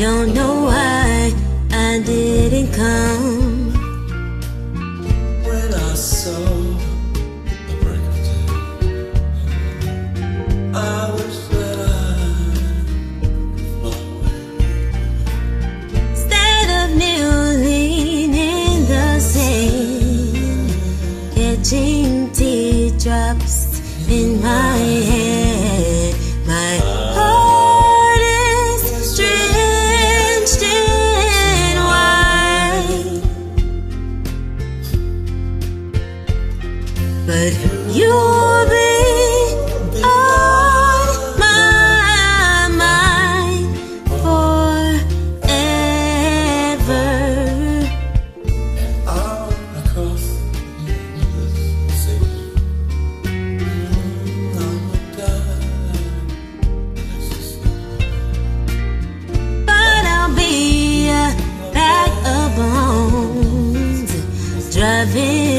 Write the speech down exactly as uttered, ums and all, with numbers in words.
don't know why I didn't come. When I saw the break of day, I wish that I could fly away. Instead of kneeling in the sand, catching teardrops in my head, my heart is drenched in wine. But you'll be on my mind forever. Out across the endless sea, I would die next to see. But I'll be a bag of bones driving